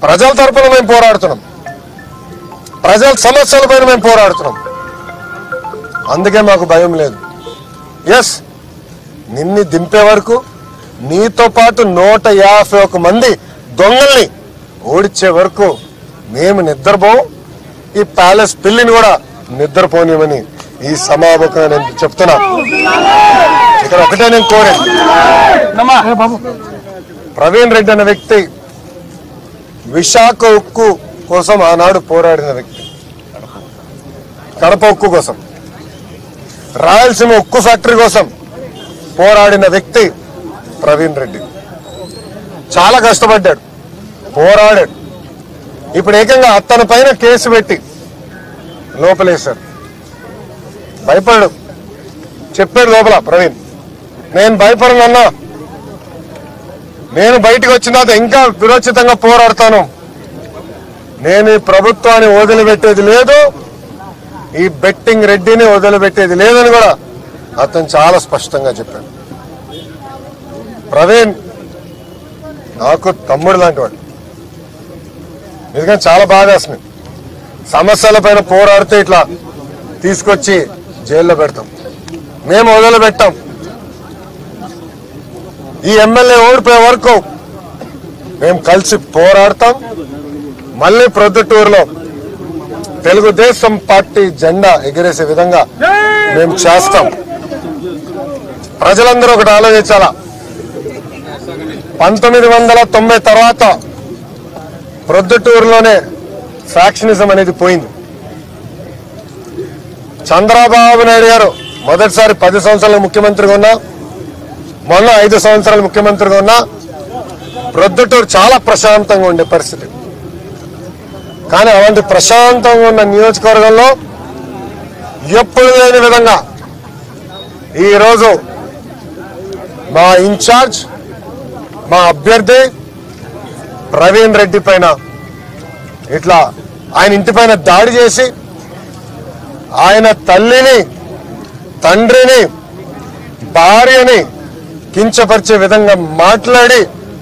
ప్రజల తరపున మేము పోరాడుతున్నాం, ప్రజల సమస్యలపైన మేము పోరాడుతున్నాం. అందుకే మాకు భయం లేదు. ఎస్, నిన్ను దింపే వరకు నీతో పాటు 151 మంది దొంగల్ని ఓడించే వరకు మేము నిద్రపోం. ఈ ప్యాలెస్ పిల్లిని కూడా నిద్రపోనిమని ఈ సమావేశంగా నేను చెప్తున్నా. ఇక్కడ ఒకటే నేను కోరాను, ప్రవీణ్ రెడ్డి అనే వ్యక్తి విశాఖ ఉక్కు కోసం ఆనాడు పోరాడిన వ్యక్తి, కడప ఉక్కు కోసం, రాయలసీమ ఉక్కు ఫ్యాక్టరీ కోసం పోరాడిన వ్యక్తి ప్రవీణ్ రెడ్డి. చాలా కష్టపడ్డాడు, పోరాడాడు. ఇప్పుడు ఏకంగా అతని పైన కేసు పెట్టి లోపలేశారు. భయపడు చెప్పాడు లోపల ప్రవీణ్, నేను భయపడనన్నా, నేను బయటకు వచ్చిన తర్వాత ఇంకా విరోచితంగా పోరాడతాను, నేను ఈ ప్రభుత్వాన్ని వదిలిపెట్టేది లేదు, ఈ బెట్టింగ్ రెడ్డిని వదిలిపెట్టేది లేదని కూడా అతను చాలా స్పష్టంగా చెప్పాడు. ప్రవీణ్ నాకు తమ్ముడు లాంటి వాడు. ఎందుకంటే చాలా బాగా వేస్తుంది, సమస్యల పైన పోరాడితే ఇట్లా తీసుకొచ్చి జైల్లో పెడతాం, మేము వదిలిపెట్టాం. ఈ ఎమ్మెల్యే ఓడిపోయే వరకు మేము కలిసి పోరాడతాం. మళ్ళీ ప్రొద్దుటూరులో తెలుగుదేశం పార్టీ జెండా ఎగిరేసే విధంగా మేము చేస్తాం. ప్రజలందరూ ఒకటి ఆలోచించాలా, 1990 తర్వాత ప్రొద్దుటూరులోనే ఫ్యాక్షనిజం అనేది పోయింది. చంద్రబాబు నాయుడు గారు మొదటిసారి 10 సంవత్సరాలు ముఖ్యమంత్రిగా ఉన్నా, మొన్న 5 సంవత్సరాలు ముఖ్యమంత్రిగా ఉన్నా ప్రొద్దుటూరు చాలా ప్రశాంతంగా ఉండే పరిస్థితి. కానీ అలాంటి ప్రశాంతంగా ఉన్న నియోజకవర్గంలో ఎప్పుడు లేని విధంగా ఈరోజు మా ఇన్ఛార్జ్, మా అభ్యర్థి ప్రవీణ్ రెడ్డి పైన ఇట్లా ఆయన ఇంటి పైన దాడి చేసి ఆయన తల్లిని, తండ్రిని, భార్యని కించపరిచే విధంగా మాట్లాడి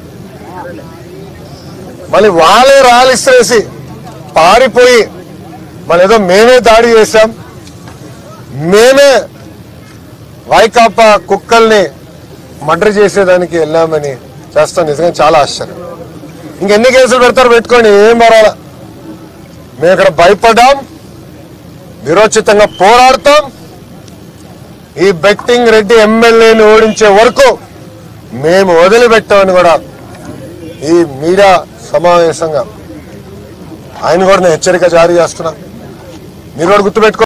మళ్ళీ వాళ్ళే రాలిస్తేసి పారిపోయి మళ్ళీ ఏదో మేమే దాడి చేశాం, మేమే వైకాపా కుక్కల్ని మర్డర్ చేసేదానికి వెళ్ళామని చేస్తాం. నిజంగా చాలా ఆశ్చర్యం. ఇంకెన్ని కేసులు పెడతారు పెట్టుకోండి, ఏం మరాలా. మేము ఇక్కడ భయపడ్డాం, విరోచితంగా పోరాడతాం. ఈ బెట్టింగ్ రెడ్డి ఎమ్మెల్యేని ఓడించే వరకు మేము వదిలిపెట్టామని కూడా ఈ మీడియా సమావేశంగా ఆయన కూడా నేను హెచ్చరిక జారీ చేస్తున్నా. మీరు కూడా గుర్తుపెట్టుకో.